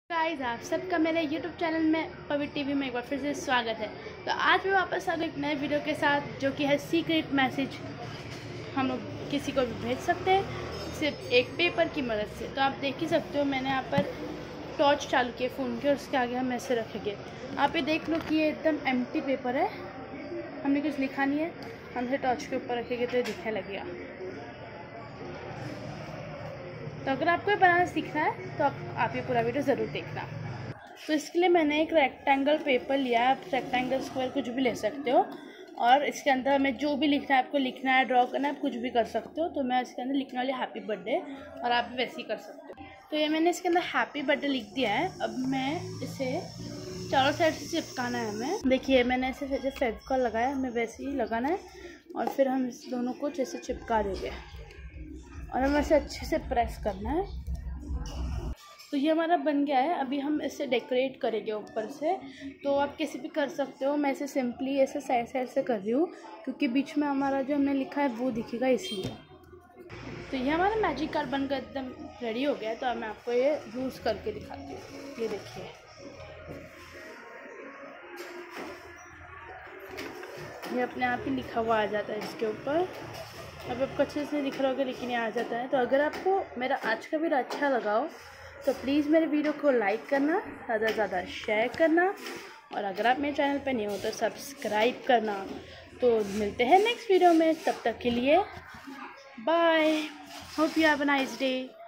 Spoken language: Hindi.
गाइस, आप सबका मेरे YouTube चैनल में पवित्र टीवी में एक बार फिर से स्वागत है। तो आज मैं वापस आ गई एक नए वीडियो के साथ, जो कि है सीक्रेट मैसेज हम लोग किसी को भी भेज सकते हैं सिर्फ एक पेपर की मदद से। तो आप देख ही सकते हो, मैंने यहाँ पर टॉर्च चालू किया फ़ोन के और उसके आगे हम ऐसे रखेंगे। आप ये देख लो कि ये एकदम एम्प्टी पेपर है, हमने कुछ लिखा नहीं है। हम इसे टॉर्च के ऊपर रखेंगे तो ये दिखने लगेगा। तो अगर आपको ये बनाना सीखना है तो आप ये पूरा वीडियो ज़रूर देखना। तो इसके लिए मैंने एक रेक्टेंगल पेपर लिया है। आप रेक्टेंगल स्क्वायर कुछ भी ले सकते हो, और इसके अंदर हमें जो भी लिखना है, आपको लिखना है, ड्रॉ करना है, आप कुछ भी कर सकते हो। तो मैं इसके अंदर लिखने वाली हैप्पी बर्थडे, और आप भी वैसे ही कर सकते हो। तो ये मैंने इसके अंदर हैप्पी बर्थडे लिख दिया है। अब मैं इसे चारों साइड से चिपकाना है हमें। देखिए, मैंने ऐसे जैसे फेविकॉल लगाया, हमें वैसे ही लगाना है, और फिर हम इस दोनों को जैसे चिपका देंगे और हमें इसे अच्छे से प्रेस करना है। तो ये हमारा बन गया है। अभी हम इसे डेकोरेट करेंगे ऊपर से। तो आप कैसे भी कर सकते हो, मैं इसे सिंपली ऐसे साइड साइड से कर रही हूँ, क्योंकि बीच में हमारा जो हमने लिखा है वो दिखेगा, इसलिए। तो ये हमारा मैजिक कार्ड बनकर एकदम रेडी हो गया है। तो अब मैं आपको ये यूज़ करके दिखाती हूँ। ये देखिए, ये अपने आप ही लिखा हुआ आ जाता है इसके ऊपर। अब आपको अच्छे से दिख रहा होगा, लेकिन ये आ जाता है। तो अगर आपको मेरा आज का वीडियो अच्छा लगा हो तो प्लीज़ मेरे वीडियो को लाइक करना, ज़्यादा से ज़्यादा शेयर करना, और अगर आप मेरे चैनल पर नहीं हो तो सब्सक्राइब करना। तो मिलते हैं नेक्स्ट वीडियो में, तब तक के लिए bye. Hope you have a nice day.